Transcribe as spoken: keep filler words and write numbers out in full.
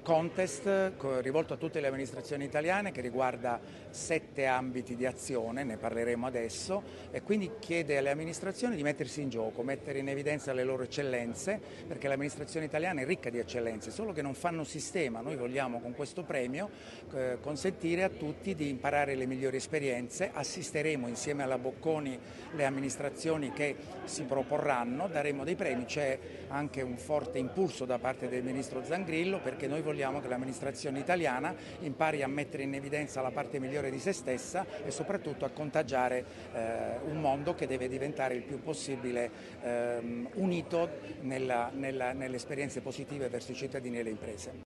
contest rivolto a tutte le amministrazioni italiane che riguarda sette ambiti di azione, ne parleremo adesso, e quindi chiede alle amministrazioni di mettersi in gioco, mettere in evidenza le loro eccellenze, perché l'amministrazione italiana è ricca di eccellenze, solo che non fanno sistema. Noi vogliamo con questo premio eh, consentire a tutti di imparare le migliori esperienze, assisteremo insieme alla Bocconi le amministrazioni che si proporranno, daremo dei premi, c'è anche un forte impulso da parte del Ministro Zangrillo perché noi vogliamo che l'amministrazione italiana impari a mettere in evidenza la parte migliore di se stessa e soprattutto a contagiare eh, un mondo che deve diventare il più possibile eh, unito nella, nella, nelle esperienze positive verso i cittadini e le imprese.